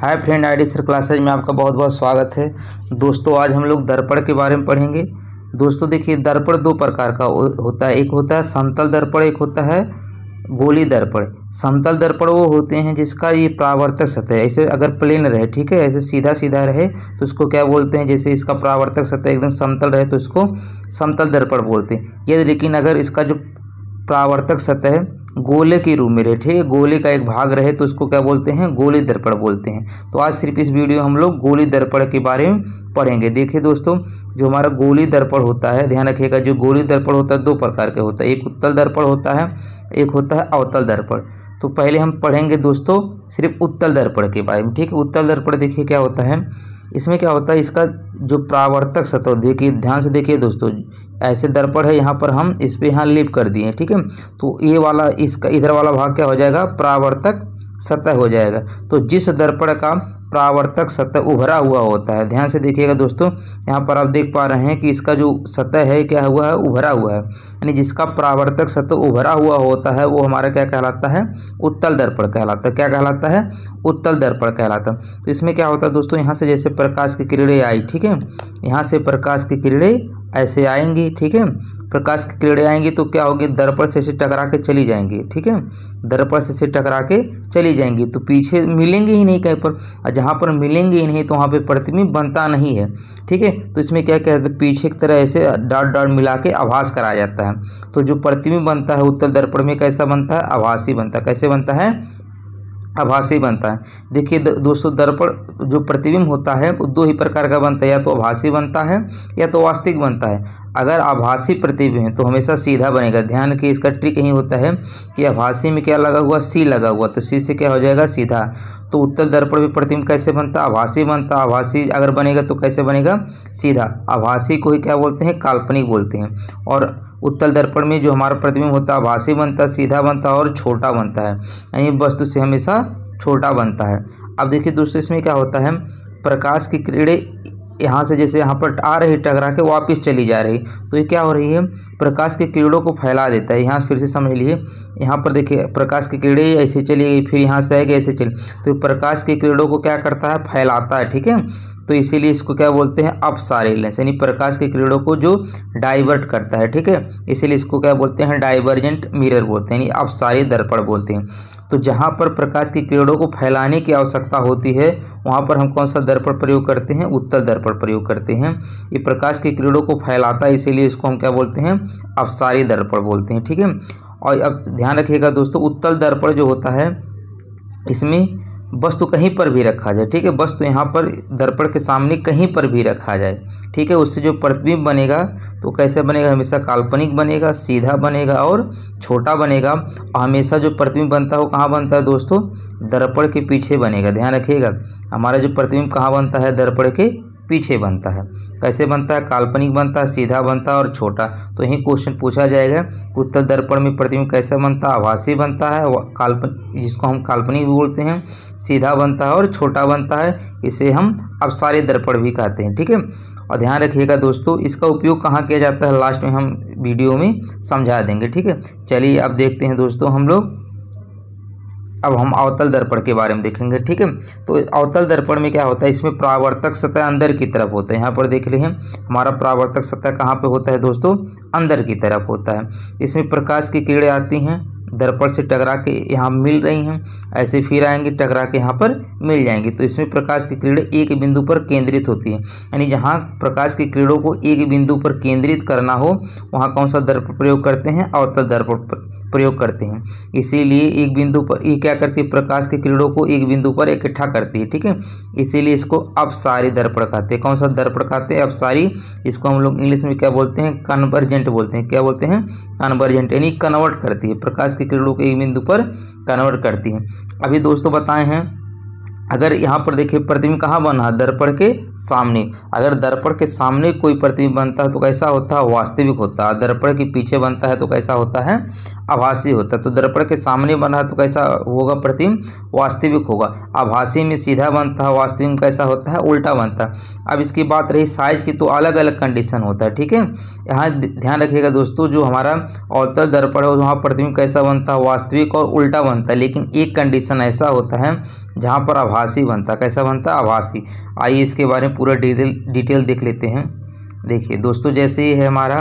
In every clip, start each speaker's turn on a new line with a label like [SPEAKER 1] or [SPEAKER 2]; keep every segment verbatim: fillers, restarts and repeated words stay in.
[SPEAKER 1] हाय friend, ID sir classes में आपका बहुत बहुत स्वागत है। दोस्तों आज हम लोग दर्पण के बारे में पढ़ेंगे। दोस्तों देखिए, दर्पण दो प्रकार का होता है। एक होता है समतल दर्पण, एक होता है गोली दर्पण। समतल दर्पण वो होते हैं जिसका ये परावर्तक सतह ऐसे अगर प्लेन रहे, ठीक है, ऐसे सीधा सीधा रहे तो इसको क्या बोलते हैं, जैसे इसका परावर्तक सतह एकदम समतल रहे तो इसको समतल दर्पण बोलते हैं। ये लेकिन अगर इसका जो परावर्तक सतह गोले के रूप में रहे, ठीक है, गोले का एक भाग रहे तो उसको क्या बोलते हैं, गोली दर्पण बोलते हैं। तो आज सिर्फ इस वीडियो हम लोग गोली दर्पण के बारे में पढ़ेंगे। देखिए दोस्तों, जो हमारा गोली दर्पण होता है, ध्यान रखिएगा, जो गोली दर्पण होता है दो प्रकार के होता है। एक उत्तल दर्पण होता है, एक होता है अवतल दर्पण। तो पहले हम पढ़ेंगे दोस्तों सिर्फ उत्तल दर्पण के बारे में, ठीक है। उत्तल दर्पण देखिए क्या होता है, इसमें क्या होता है, इसका जो परावर्तक सतह, देखिए ध्यान से देखिए दोस्तों, ऐसे दर्पण है, यहाँ पर हम इस पे यहाँ लिप कर दिए, ठीक है। तो ये वाला इसका इधर वाला भाग क्या हो जाएगा, परावर्तक सतह हो जाएगा। तो जिस दर्पण का परावर्तक सतह उभरा हुआ होता है, ध्यान से देखिएगा दोस्तों, यहाँ पर आप देख पा रहे हैं कि इसका जो सतह है क्या हुआ है, उभरा हुआ है, यानी जिसका परावर्तक सतह उभरा हुआ होता है वो हमारा क्या कहलाता है, उत्तल दर्पण कहलाता है। क्या कहलाता है, उत्तल दर्पण कहलाता है। तो इसमें क्या होता है दोस्तों, यहाँ से जैसे प्रकाश की किरणें आई, ठीक है, यहाँ से प्रकाश की किरणें ऐसे आएंगी, ठीक है, प्रकाश की किरणें आएंगी तो क्या होगी, दर्पण से इसे टकरा के चली जाएंगी, ठीक है, दर्पण से इसे टकरा के चली जाएंगी तो पीछे मिलेंगे ही नहीं कहीं पर, और जहाँ पर मिलेंगे ही नहीं तो वहाँ पे प्रतिबिंब बनता नहीं है, ठीक है। तो इसमें क्या कहते हैं, पीछे की तरह ऐसे डॉट डॉट मिला के आभास कराया जाता है। तो जो प्रतिबिंब बनता है उत्तल दर्पण में कैसा बनता है, आभासी बनता है। कैसे बनता है, आभासी बनता है। देखिए दोस्तों, दर्पण जो प्रतिबिंब होता है वो दो ही प्रकार का बनता है, या तो आभासी बनता है या तो वास्तविक बनता है। अगर आभासी प्रतिबिंब है तो हमेशा सीधा बनेगा। ध्यान कि इसका ट्रिक यही होता है कि आभासी में क्या लगा हुआ, सी लगा हुआ, तो सी से क्या हो जाएगा, सीधा। तो उत्तल दर्पण में प्रतिबिंब कैसे बनता है, आभासी बनता है। आभासी अगर बनेगा तो कैसे बनेगा, सीधा। आभासी को ही क्या बोलते हैं, काल्पनिक बोलते हैं। और उत्तल दर्पण में जो हमारा प्रतिबिंब होता है आभासी बनता है, सीधा बनता है और छोटा बनता है, यानी वस्तु से हमेशा छोटा बनता है। अब देखिए दोस्तों, इसमें क्या होता है, प्रकाश की किरणें यहाँ से जैसे यहाँ पर आ रही टकरा के वापस चली जा रही, तो ये क्या हो रही है, प्रकाश की किरणों को फैला देता है। यहाँ फिर से समझ लिए, यहाँ पर देखिए प्रकाश की किरणें ऐसे चली गई, फिर यहाँ से आएगी ऐसे चली, तो प्रकाश की किरणों को क्या करता है, फैलाता है, ठीक है। तो इसीलिए इसको क्या बोलते हैं, अपसारी लेंस, यानी प्रकाश की किरणों को जो डाइवर्ट करता है, ठीक है, इसीलिए इसको क्या बोलते हैं, डाइवर्जेंट मिरर बोलते हैं, यानी अपसारी दर्पण बोलते हैं। तो जहाँ पर प्रकाश की किरणों को फैलाने की आवश्यकता होती है वहाँ पर हम कौन सा दर्पण प्रयोग करते हैं, उत्तल दर्पण प्रयोग करते हैं। ये प्रकाश की किरणों को फैलाता है, इसीलिए इसको हम क्या बोलते हैं, अपसारी दर्पण बोलते हैं, ठीक है। और अब ध्यान रखिएगा दोस्तों, उत्तल दर्पण जो होता है इसमें वस्तु कहीं पर भी रखा जाए, ठीक है, वस्तु यहाँ पर दर्पण के सामने कहीं पर भी रखा जाए, ठीक है, उससे जो प्रतिबिंब बनेगा तो कैसे बनेगा, हमेशा काल्पनिक बनेगा, सीधा बनेगा और छोटा बनेगा। और हमेशा जो प्रतिबिंब बनता है वो कहाँ बनता है दोस्तों, दर्पण के पीछे बनेगा। ध्यान रखिएगा, हमारा जो प्रतिबिंब कहाँ बनता है, दर्पण के पीछे बनता है। कैसे बनता है, काल्पनिक बनता है, सीधा बनता है और छोटा। तो यही क्वेश्चन पूछा जाएगा, उत्तल दर्पण में प्रतिबिंब कैसे बनता है, आभासी बनता है, काल्पनिक जिसको हम काल्पनिक भी बोलते हैं, सीधा बनता है और छोटा बनता है, इसे हम अपसारी दर्पण भी कहते हैं, ठीक है। और ध्यान रखिएगा दोस्तों, इसका उपयोग कहाँ किया जाता है लास्ट में हम वीडियो में समझा देंगे, ठीक है। चलिए अब देखते हैं दोस्तों हम लोग, अब हम अवतल दर्पण के बारे में देखेंगे, ठीक है। तो अवतल दर्पण में क्या होता है, इसमें परावर्तक सतह अंदर की तरफ होता है। यहाँ पर देख लें, हमारा परावर्तक सतह कहाँ पे होता है दोस्तों, अंदर की तरफ होता है। इसमें प्रकाश की किरणें आती हैं, दर्पण से टकरा के यहाँ मिल रही हैं, ऐसे फिर आएंगी टकरा के यहाँ पर मिल जाएंगी। तो इसमें प्रकाश की किरणें एक बिंदु पर केंद्रित होती हैं, यानी जहाँ प्रकाश की किरणों को एक बिंदु पर केंद्रित करना हो वहाँ कौन सा दर्पण प्रयोग करते हैं, अवतल दर्पण प्रयोग करते हैं। इसीलिए एक बिंदु पर ये क्या करती है, प्रकाश की किरणों को एक बिंदु पर इकट्ठा करती है, ठीक है। इसीलिए इसको अपसारी दर्पण कहते हैं। कौन सा दर्पण कहते हैं, अपसारी। इसको हम लोग इंग्लिश में क्या बोलते हैं, कन्वर्जेंट बोलते हैं। क्या बोलते हैं, कन्वर्जेंट, यानी कन्वर्ट करती है, प्रकाश की किरणों को एक बिंदु पर कन्वर्ट करती है। अभी दोस्तों बताए हैं, अगर यहाँ पर देखिए प्रतिबिंब कहाँ बना है, दर्पण के सामने। अगर दर्पण के सामने कोई प्रतिबिंब बनता है तो कैसा होता है, वास्तविक होता है। दर्पण के पीछे बनता है तो कैसा होता है, आभासी होता है। तो दर्पण के सामने बना है तो कैसा होगा, प्रतिबिंब वास्तविक होगा। आभासी में सीधा बनता है, वास्तविक में कैसा होता है, उल्टा बनता है। अब इसकी बात रही साइज की, तो अलग अलग कंडीशन होता है, ठीक है। यहाँ ध्यान रखिएगा दोस्तों, जो हमारा अवतल दर्पण है वहाँ प्रतिबिंब कैसा बनता है, वास्तविक और उल्टा बनता है। लेकिन एक कंडीशन ऐसा होता है जहाँ पर आभासी बनता है। कैसा बनता है? आभासी। आइए इसके बारे में पूरा डिटेल डिटेल देख लेते हैं। देखिए दोस्तों, जैसे ये है हमारा,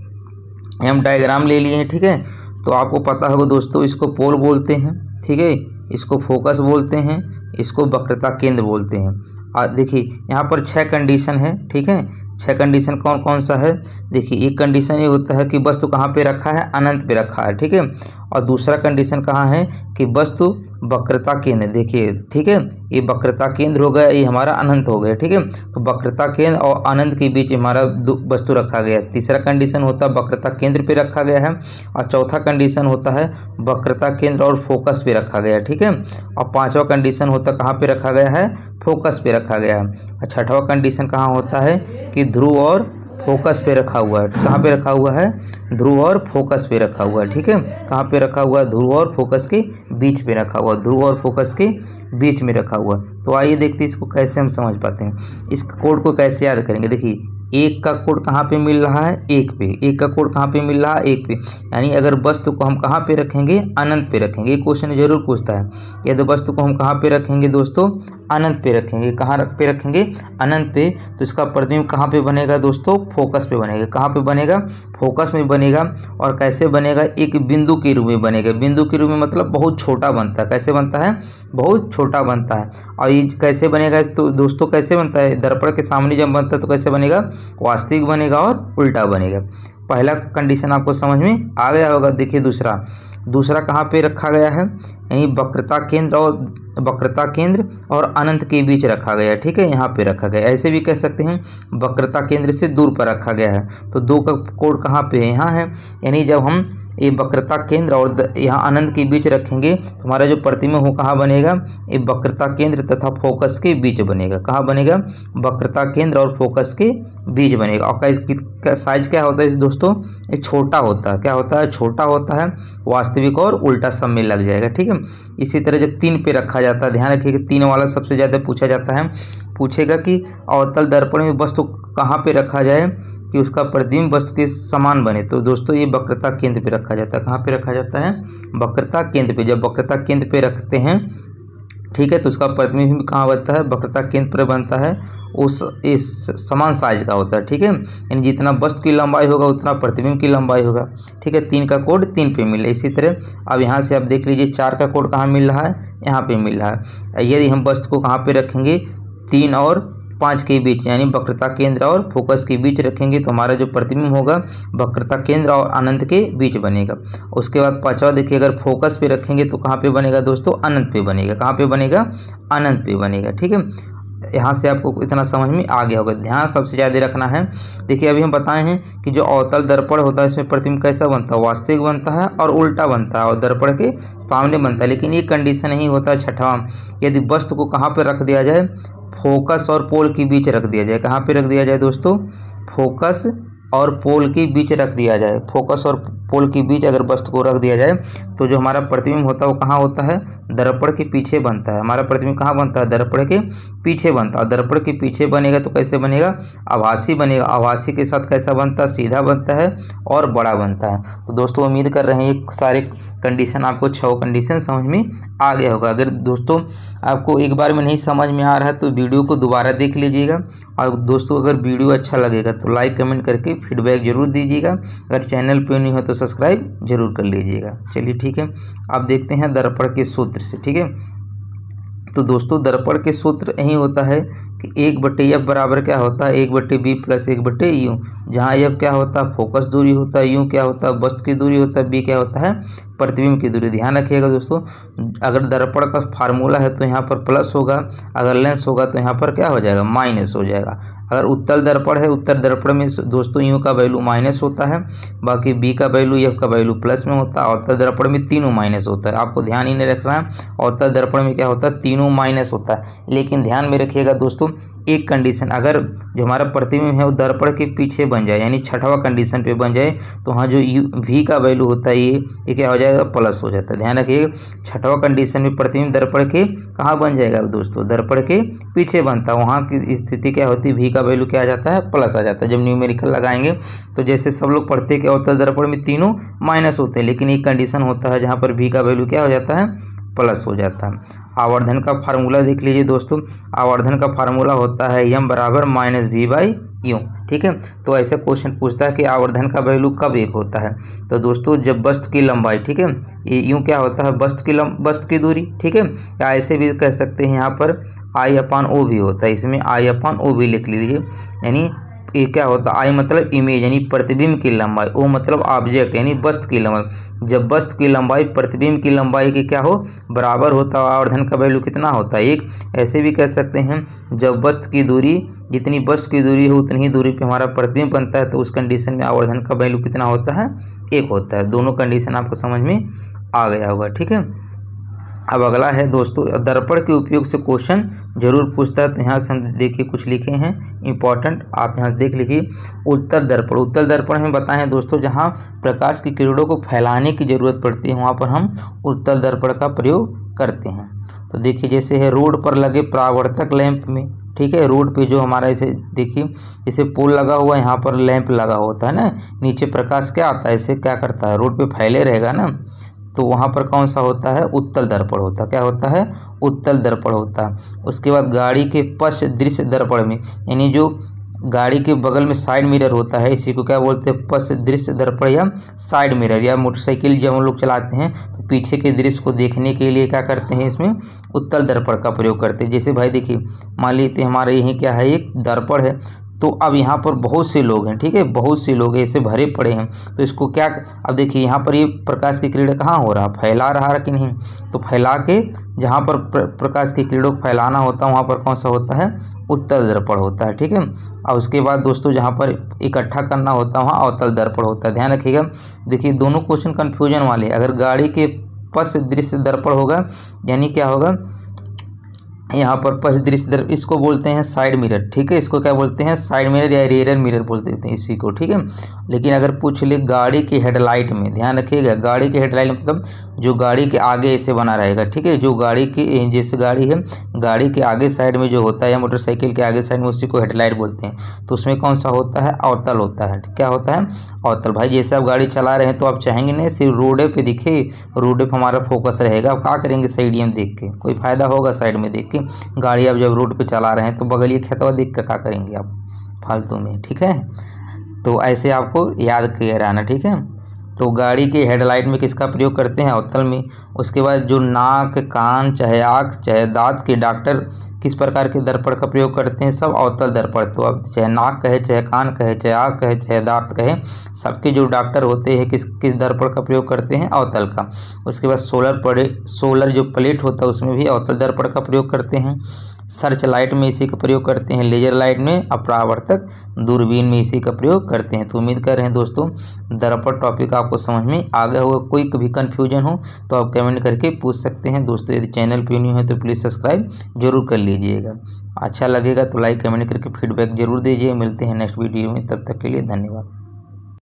[SPEAKER 1] हम डायग्राम ले लिए हैं, ठीक है। तो आपको पता होगा दोस्तों, इसको पोल बोलते हैं, ठीक है, इसको फोकस बोलते हैं, इसको वक्रता केंद्र बोलते हैं। और देखिए यहाँ पर छह कंडीशन है, ठीक है। छह कंडीशन कौन कौन सा है? देखिए एक कंडीशन ये होता है कि वस्तु कहाँ पे रखा है? अनंत पे रखा है, ठीक है। और दूसरा कंडीशन कहाँ है? कि वस्तु वक्रता केंद्र, देखिए, ठीक है, ये वक्रता केंद्र हो गया, ये हमारा अनंत हो गया, ठीक है। तो वक्रता केंद्र और अनंत के बीच हमारा वस्तु रखा गया। तीसरा कंडीशन होता है वक्रता केंद्र पे रखा गया है। और चौथा कंडीशन होता है वक्रता केंद्र और फोकस पे रखा गया है, ठीक है। और पांचवा कंडीशन होता है कहाँ पे रखा गया है? फोकस पे रखा गया है। और छठवां कंडीशन कहाँ होता है? कि ध्रुव और फोकस पे रखा हुआ है। कहाँ पे रखा हुआ है? ध्रुव और फोकस पे रखा हुआ है, ठीक है। कहाँ पे रखा हुआ है? ध्रुव और फोकस के बीच पे रखा हुआ है। ध्रुव और फोकस के बीच में रखा हुआ है। तो आइए देखते हैं इसको कैसे हम समझ पाते हैं, इस कोड को कैसे याद करेंगे। देखिए एक का कोड कहाँ पे मिल रहा है? एक पे। एक का कोड कहाँ पे मिल रहा है? एक पे। यानी अगर वस्तु को हम कहाँ पे रखेंगे? अनंत पे रखेंगे। ये क्वेश्चन जरूर पूछता है, यदि वस्तु को हम कहाँ पे रखेंगे दोस्तों? अनंत पे रखेंगे। कहाँ पे रखेंगे? अनंत पे। तो इसका प्रतिबिंब कहाँ पे बनेगा दोस्तों? फोकस पे बनेगा। कहाँ पे बनेगा? फोकस में बनेगा। और कैसे बनेगा? एक बिंदु के रूप में बनेगा। बिंदु के रूप में मतलब बहुत छोटा बनता है। कैसे बनता है? बहुत छोटा बनता है। और ये कैसे बनेगा तो दोस्तों? कैसे बनता है? दर्पण के सामने जब बनता है तो कैसे बनेगा? वास्तविक बनेगा और उल्टा बनेगा। पहला कंडीशन आपको समझ में आ गया होगा। देखिए दूसरा दूसरा कहाँ पे रखा गया है? यानी वक्रता केंद्र और वक्रता केंद्र और अनंत के बीच रखा गया है, ठीक है। यहाँ पे रखा गया। ऐसे भी कह सकते हैं वक्रता केंद्र से दूर पर रखा गया है। तो दो का कोड कहाँ पे है? यहाँ है। यानी जब हम ये वक्रता केंद्र और यहाँ अनंत के बीच रखेंगे तो हमारा जो प्रतिबिंब हो कहाँ बनेगा? ये वक्रता केंद्र तथा फोकस के बीच बनेगा। कहाँ बनेगा? वक्रता केंद्र और फोकस के बीच बनेगा। और साइज क्या होता है दोस्तों? ये छोटा होता है। क्या होता है? छोटा होता है। वास्तविक और उल्टा सब में लग जाएगा, ठीक है। इसी तरह जब तीन पे रखा जाता है, ध्यान रखिएगा तीन वाला सबसे ज़्यादा पूछा जाता है। पूछेगा कि अवतल दर्पण में वस्तु कहाँ पे रखा जाए कि उसका प्रतिबिंब वस्तु के समान बने। तो दोस्तों ये वक्रता केंद्र पे रखा जाता है। कहाँ पे रखा जाता है? वक्रता केंद्र पे। जब वक्रता केंद्र पे रखते हैं, ठीक है, तो उसका प्रतिबिंब कहाँ बनता है? वक्रता केंद्र पर बनता है। उस इस समान साइज का होता है, ठीक है। यानी जितना वस्तु की लंबाई होगा उतना प्रतिबिंब की लंबाई होगा, ठीक है। तीन का कोड तीन पे मिला। इसी तरह अब यहाँ से आप देख लीजिए चार का कोड कहाँ मिल रहा है? यहाँ पे मिल रहा है। यदि हम वस्तु को कहाँ पे रखेंगे? तीन और पाँच के बीच, यानी वक्रता केंद्र और फोकस के बीच रखेंगे तो हमारा जो प्रतिबिंब होगा वक्रता केंद्र और अनंत के बीच बनेगा। उसके बाद पांचवा देखिए, अगर फोकस पे रखेंगे तो कहाँ पे बनेगा दोस्तों? अनंत पे बनेगा। कहाँ पे बनेगा? अनंत पे बनेगा, ठीक है। यहाँ से आपको इतना समझ में आ गया होगा। ध्यान सबसे ज़्यादा रखना है। देखिए अभी हम बताए हैं कि जो अवतल दर्पण होता है इसमें प्रतिबिंब कैसा बनता है? वास्तविक बनता है और उल्टा बनता है और दर्पण के सामने बनता है। लेकिन ये कंडीशन नहीं होता छठवां, यदि वस्तु को कहाँ पर रख दिया जाए? फोकस और पोल के बीच रख दिया जाए। कहाँ पे रख दिया जाए दोस्तों? फोकस और पोल के बीच रख दिया जाए। फोकस और पोल के बीच अगर वस्तु को रख दिया जाए तो जो हमारा प्रतिबिंब होता है वो कहाँ होता है? दर्पण के पीछे बनता है। हमारा प्रतिबिंब कहाँ बनता है? दर्पण के पीछे बनता है। दर्पण के पीछे बनेगा तो कैसे बनेगा? आभासी बनेगा। आभासी के साथ कैसा बनता है? सीधा बनता है और बड़ा बनता है। तो दोस्तों उम्मीद कर रहे हैं ये सारे कंडीशन आपको छह कंडीशन समझ में आ गया होगा। अगर दोस्तों आपको एक बार में नहीं समझ में आ रहा है तो वीडियो को दोबारा देख लीजिएगा। और दोस्तों अगर वीडियो अच्छा लगेगा तो लाइक कमेंट करके फीडबैक जरूर दीजिएगा। अगर चैनल पे नहीं हो तो सब्सक्राइब जरूर कर लीजिएगा। चलिए ठीक है, अब देखते हैं दर्पण के सूत्र से, ठीक है। तो दोस्तों दर्पण के सूत्र यही होता है कि एक बट्टे एफ बराबर क्या होता है? एक बट्टे बी प्लस एक बट्टे यू। जहाँ एफ क्या होता है? फोकस दूरी होता है। यू क्या होता है? वस्तु की दूरी होता है। बी क्या होता है? प्रतिबिंब की दूरी। ध्यान रखिएगा दोस्तों, अगर दर्पण का फार्मूला है तो यहाँ पर प्लस होगा, अगर लेंस होगा तो यहाँ पर क्या हो जाएगा? माइनस हो जाएगा। अगर उत्तल दर्पण है, उत्तर दर्पण में दोस्तों यू का वैल्यू माइनस होता है, बाकी बी का वैल्यू एफ का वैल्यू प्लस में होता है। उत्तर दर्पण में तीनों माइनस होता है। आपको ध्यान ही नहीं रखना है, उत्तर दर्पण में क्या होता है? तीनों माइनस होता है। लेकिन ध्यान में रखिएगा दोस्तों, एक कंडीशन, अगर जो हमारा प्रतिबिंब है वो दर्पण के पीछे बन जाए, यानी छठवा कंडीशन पे बन जाए, तो हाँ जो यू वी का वैल्यू होता है ये ये क्या हो जाएगा? प्लस हो जाता है। ध्यान रखिएगा, छठवा कंडीशन में प्रतिबिंब दर्पण के कहाँ बन जाएगा दोस्तों? दर्पण के पीछे बनता है। वहाँ की स्थिति क्या होती है? वी का वैल्यू क्या आ जाता है? प्लस आ जाता है। जब न्यूमेरिकल लगाएंगे तो जैसे सब लोग पढ़ते हैं कि अवतल दर्पण में तीनों माइनस होते हैं, लेकिन एक कंडीशन होता है जहाँ पर वी का वैल्यू क्या हो जाता है? प्लस हो जाता है। आवर्धन का फार्मूला देख लीजिए दोस्तों, आवर्धन का फार्मूला होता है एम बराबर माइनस वी बाई यू, ठीक है। तो ऐसे क्वेश्चन पूछता है कि आवर्धन का वैल्यू कब एक होता है, तो दोस्तों जब वस्तु की लंबाई, ठीक है, ये यूँ क्या होता है, वस्तु की लंब वस्तु की दूरी, ठीक है, या ऐसे भी कह सकते हैं यहाँ पर आई अपान ओ भी होता है, इसमें आई अपान ओ भी लिख लीजिए। यानी ये क्या होता है, आई मतलब इमेज यानी प्रतिबिंब की लंबाई, ओ मतलब ऑब्जेक्ट यानी वस्तु की लंबाई। जब वस्तु की लंबाई प्रतिबिंब की लंबाई की क्या हो, बराबर होता है, आवर्धन का वैल्यू कितना होता है, एक। ऐसे भी कह सकते हैं जब वस्तु की दूरी, जितनी वस्तु की दूरी हो उतनी ही दूरी पे हमारा प्रतिबिंब बनता है, तो उस कंडीशन में आवर्धन का वैल्यू कितना होता है, एक होता है। दोनों कंडीशन आपको समझ में आ गया होगा, ठीक है। अब अगला है दोस्तों, दर्पण के उपयोग से क्वेश्चन जरूर पूछता है, तो यहाँ से हम देखिए कुछ लिखे हैं इंपॉर्टेंट, आप यहाँ देख लीजिए। उत्तल दर्पण, उत्तल दर्पण में बताएं दोस्तों, जहाँ प्रकाश की किरणों को फैलाने की जरूरत पड़ती है वहाँ पर हम उत्तल दर्पण का प्रयोग करते हैं। तो देखिए जैसे है रोड पर लगे परावर्तक लैंप में, ठीक है, रोड पे जो हमारा इसे देखिए इसे पोल लगा हुआ है, यहाँ पर लैंप लगा होता है ना, नीचे प्रकाश क्या आता है, इसे क्या करता है, रोड पे फैले रहेगा ना, तो वहाँ पर कौन सा होता है, उत्तल दर्पण होता है। क्या होता है, उत्तल दर्पण होता है। उसके बाद गाड़ी के पश्च दृश्य दर्पण में, यानी जो गाड़ी के बगल में साइड मिरर होता है, इसी को क्या बोलते हैं, पश्च दृश्य दर्पण या साइड मिरर। या मोटरसाइकिल जब हम लोग चलाते हैं तो पीछे के दृश्य को देखने के लिए क्या करते हैं, इसमें उत्तल दर्पण का प्रयोग करते हैं। जैसे भाई देखिए मान लीजिए हमारे यहीं क्या है, एक दर्पण है, तो अब यहाँ पर बहुत से लोग हैं, ठीक है, बहुत से लोग ऐसे भरे पड़े हैं, तो इसको क्या, अब देखिए यहाँ पर ये प्रकाश की किरण कहाँ हो रहा, फैला रहा कि नहीं, तो फैला के जहाँ पर प्र, प्रकाश की किरणों को फैलाना होता है वहाँ पर कौन सा होता है, उत्तल दर्पण होता है, ठीक है। और उसके बाद दोस्तों जहाँ पर इकट्ठा करना होता है वहाँ अवतल दर्पण होता है। ध्यान रखिएगा, देखिए दोनों क्वेश्चन कन्फ्यूजन वाले। अगर गाड़ी के पश्च दृश्य दर्पण होगा यानी क्या होगा, यहाँ पर पश्च दृश्य दर्पण, इसको बोलते हैं साइड मिरर, ठीक है, इसको क्या बोलते हैं, साइड मिरर या रियर मिरर बोलते हैं इसी को, ठीक है। लेकिन अगर पूछ ले गाड़ी की हेडलाइट में, ध्यान रखिएगा, गाड़ी की हेडलाइट मतलब जो गाड़ी के आगे ऐसे बना रहेगा, ठीक है, जो गाड़ी की, जैसे गाड़ी है, गाड़ी के आगे साइड में जो होता है या मोटरसाइकिल के आगे साइड में, उसी को हेडलाइट बोलते हैं। तो उसमें कौन सा होता है, अवतल होता है। क्या होता है, अवतल। भाई जैसे आप गाड़ी चला रहे हैं तो आप चाहेंगे नहीं सिर्फ रोडे पे दिखे, रोडे पे हमारा फोकस रहेगा, आप क्या करेंगे, साइड में देख के, कोई फायदा होगा साइड में देख के। गाड़ी आप जब रोड पे चला रहे हैं तो बगल ये खेतवा देख कर क्या करेंगे आप, फालतू में, ठीक है। तो ऐसे आपको याद किया रहना, ठीक है। तो गाड़ी के हेडलाइट में किसका प्रयोग करते हैं, अवतल में। उसके बाद जो नाक, कान, चाहे आँख, चाहे दांत के डॉक्टर किस प्रकार के दर्पण का प्रयोग करते हैं, सब अवतल दर्पण। तो अब चाहे नाक कहे, चाहे कान कहे, चाहे आँख कहे, चाहे दांत कहे, सबके जो डॉक्टर होते हैं किस किस दर्पण का प्रयोग करते हैं, अवतल का। उसके बाद सोलर पड़े सोलर जो प्लेट होता है उसमें भी अवतल दर्पण का प्रयोग करते हैं। सर्च लाइट में इसी का प्रयोग करते हैं, लेजर लाइट में, अपरावर्तक दूरबीन में इसी का प्रयोग करते हैं। तो उम्मीद कर रहे हैं दोस्तों दर्पण टॉपिक आपको समझ में आ गया होगा। कोई कभी कन्फ्यूजन हो तो आप कमेंट करके पूछ सकते हैं दोस्तों। यदि चैनल पे न्यू है तो प्लीज़ सब्सक्राइब जरूर कर लीजिएगा। अच्छा लगेगा तो लाइक कमेंट करके फीडबैक जरूर दीजिए। मिलते हैं नेक्स्ट वीडियो में, तब तक के लिए धन्यवाद।